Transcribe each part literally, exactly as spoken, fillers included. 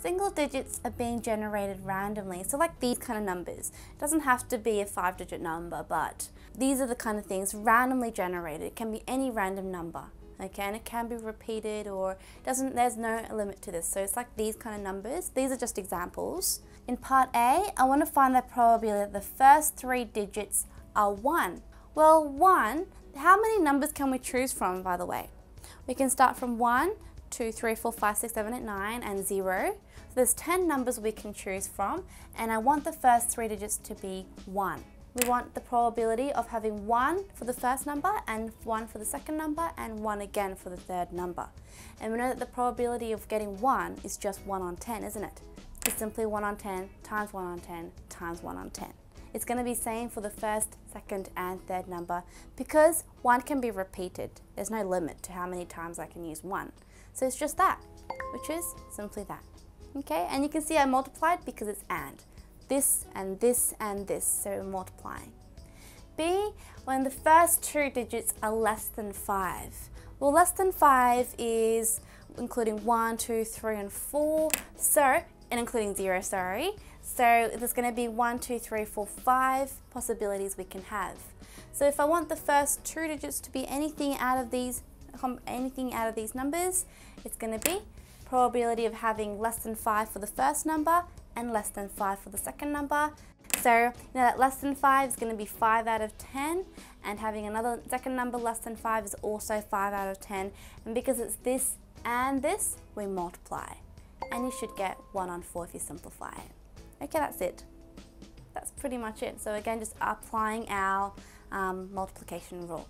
Single digits are being generated randomly, so like these kind of numbers. It doesn't have to be a five digit number, but these are the kind of things randomly generated. It can be any random number, okay, and it can be repeated, or doesn't, there's no limit to this. So it's like these kind of numbers. These are just examples. In part A, I want to find the probability that the first three digits are one. Well, one, how many numbers can we choose from, by the way? We can start from one, two, three, four, five, six, seven, eight, nine, and zero. So there's ten numbers we can choose from, and I want the first three digits to be one. We want the probability of having one for the first number, and one for the second number, and one again for the third number. And we know that the probability of getting one is just one on ten, isn't it? It's simply one on ten times one on ten times one on ten. It's going to be same for the first, second, and third number, because one can be repeated. There's no limit to how many times I can use one. So it's just that, which is simply that. Okay, and you can see I multiplied because it's and. This and this and this, so multiplying. B, when the first two digits are less than five. Well, less than five is including one, two, three, and four, so, and including zero, sorry. So there's going to be one, two, three, four, five possibilities we can have. So if I want the first two digits to be anything out of these, anything out of these numbers, it's going to be probability of having less than five for the first number and less than five for the second number. So you know that less than five is going to be five out of ten, and having another second number less than five is also five out of ten. And because it's this and this, we multiply. And you should get one on four if you simplify it. Okay, that's it. That's pretty much it. So again, just applying our um, multiplication rule.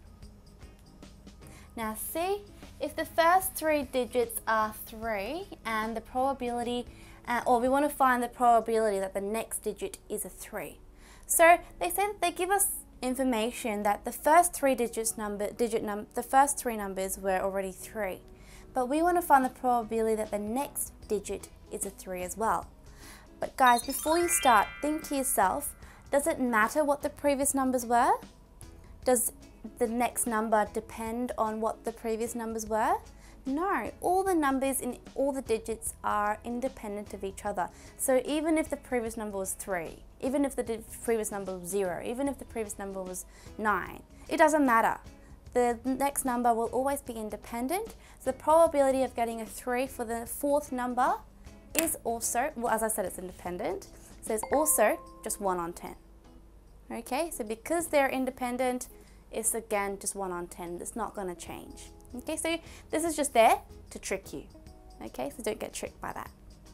Now see, if the first three digits are three and the probability, uh, or we want to find the probability that the next digit is a three. So they say that they give us information that the first three digits number, digit num, the first three numbers were already three. But we want to find the probability that the next digit is a three as well. But guys, before you start, think to yourself, does it matter what the previous numbers were? Does the next number depend on what the previous numbers were? No, all the numbers in all the digits are independent of each other. So even if the previous number was three, even if the previous number was zero, even if the previous number was nine, it doesn't matter. The next number will always be independent. So the probability of getting a three for the fourth number is also, well, as I said, it's independent, so it's also just one on ten. Okay, so because they're independent, it's again just one on ten. It's not going to change. Okay, so this is just there to trick you. Okay, so don't get tricked by that.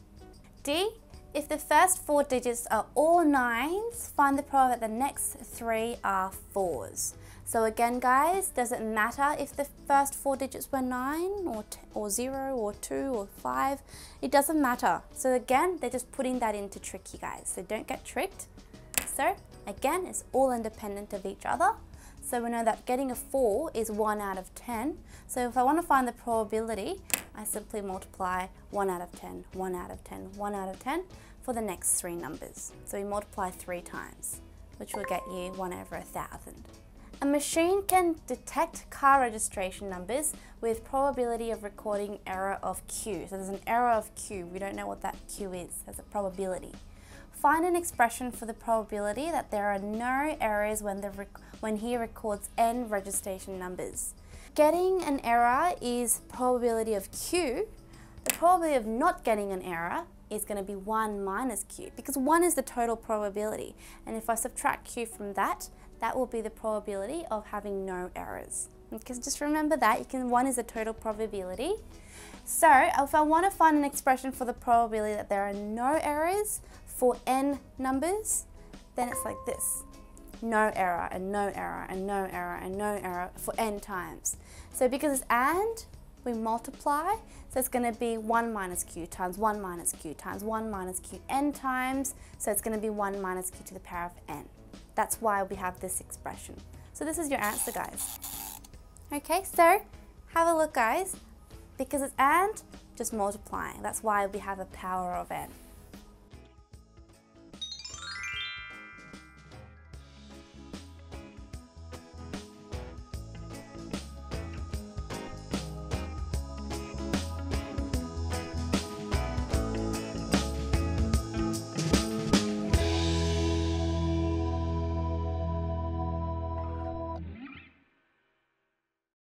D, if the first four digits are all nines, find the probability that the next three are fours. So again, guys, does it matter if the first four digits were nine or, t or zero or two or five? It doesn't matter. So again, they're just putting that in to trick you guys. So don't get tricked. So again, it's all independent of each other. So we know that getting a four is one out of ten. So if I want to find the probability, I simply multiply one out of ten, one out of ten, one out of ten for the next three numbers. So we multiply three times, which will get you one over a thousand. A machine can detect car registration numbers with probability of recording error of Q. So there's an error of Q. We don't know what that Q is. There's a probability. Find an expression for the probability that there are no errors when, the rec when he records N registration numbers. Getting an error is probability of Q. The probability of not getting an error is going to be one minus Q, because one is the total probability. And if I subtract Q from that, that will be the probability of having no errors. Because just remember that, you can, one is the total probability. So if I want to find an expression for the probability that there are no errors for N numbers, then it's like this. No error, and no error, and no error, and no error for N times. So because it's and, we multiply, so it's going to be one minus Q times one minus Q times one minus Q N times, so it's going to be one minus Q to the power of N. That's why we have this expression. So this is your answer, guys. Okay, so have a look, guys. Because it's and, just multiplying. That's why we have a power of N.